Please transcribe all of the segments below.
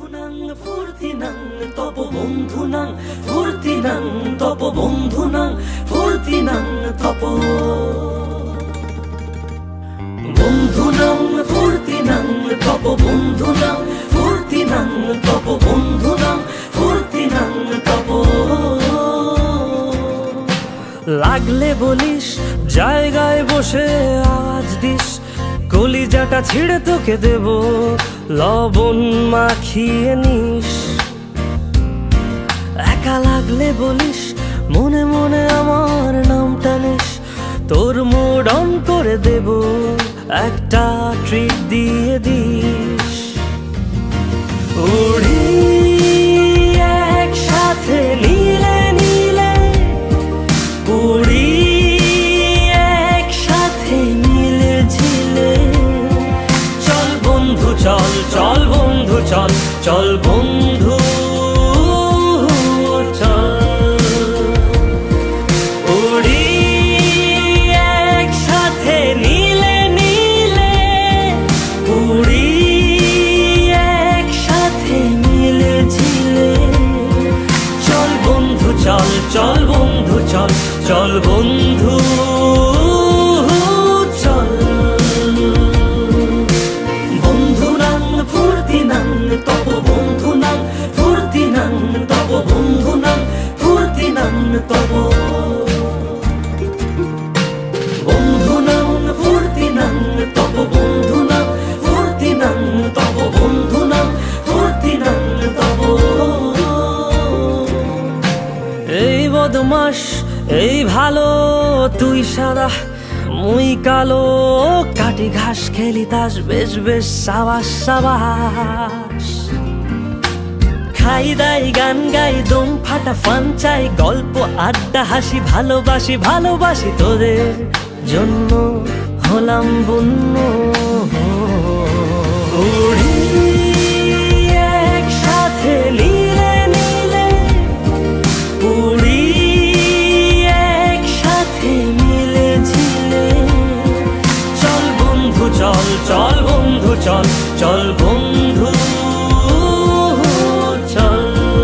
বন্ধুনাং ফুর্তিনাং তব বন্ধুনাং ফুর্তিনাং তব বন্ধুনাং ফুর্তিনাং তব বন্ধুনাং ফুর্তিনাং তব বন্ধুনাং ফুর্তিনাং তব বন্ধুনাং ফুর্তিনাং তব। লাগলে বলিস জায়গায় বসে আওয়াজ দিস, কলিজাটা ছিঁড়ে তোকে দেব লবণ মাখিয়ে নিস। একা লাগলে বলিস মনে মনে আমার নামটা নিস, তোর মুড অন করে দেব একটা ট্রিট দিয়ে দিস। উড়ি একসাথে নীলে নীলে, উড়ি একসাথে মিলে ঝিলে, চল বন্ধু চল, চল বন্ধু চল, চল বন্ধু চল। উড়ি একসাথে নীলে নীলে, উড়ি একসাথে মিলে ঝিলে, চল বন্ধু চল, চল বন্ধু চল, চল বন্ধু চল। বন্ধুনাং ফুর্তিনাং তব বন্ধুনাং ফুর্তিনাং তব বন্ধুনাং ফুর্তিনাং তব। বন্ধুনাং ফুর্তিনাং তব বন্ধুনাং ফুর্তিনাং তব বন্ধুনাং ফুর্তিনাং তব। এই বদমাস এই ভালো, তুই সাদা মুই কালো, কাটি ঘাস খেলি তাস বেশ বেশ সাবাস সাবাস। খাই দাই গান গাই দম ফাটা ফান চাই, গল্প আড্ডা হাসি ভালোবাসি ভালোবাসি, তোদের জন্য হলাম বন্য। উড়ি একসাথে নীলে নীলে, উড়ি একসাথে মিলে ঝিলে, চল বন্ধু চল, চল বন্ধু চল, চল বন্ধু চল।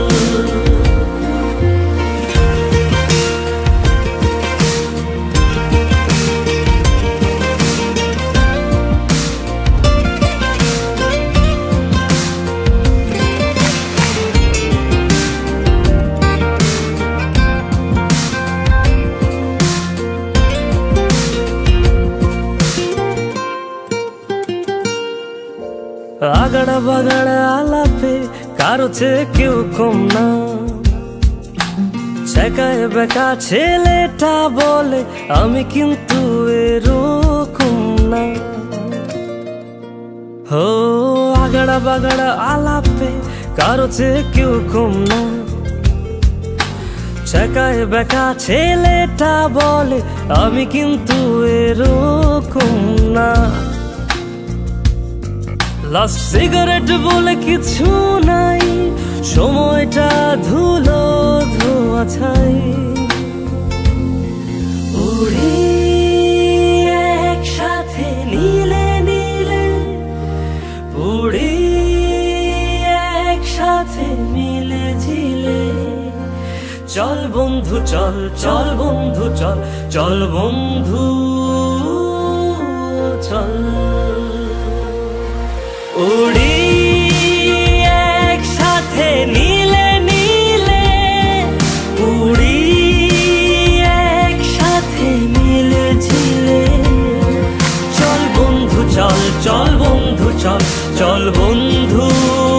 আগাড়া বাগাড়া আলাপে কারো চেয়ে কেউ কম না, ছেকায় বেকা ছেলেটা বলে আমি কিন্তু এরকম না। হো আগাড়া বাগাড়া আলাপে কারো চেয়ে কেউ কম না, ছেকায় বেকা ছেলেটা বলে আমি কিন্তু এরকম না। লাস্ট সিগারেট বলে কিছু নাই, সময়টা ধুলো ধোয়া ছাই। উড়ি একসাথে নীলে নীলে, উড়ি একসাথে মিলে ঝিলে, চল বন্ধু চল, চল বন্ধু চল, চল বন্ধু চল। উড়ি একসাথে নীলে নীলে, উড়ি একসাথে মিলে ঝিলে, চল বন্ধু চল, চল বন্ধু চল, চল বন্ধু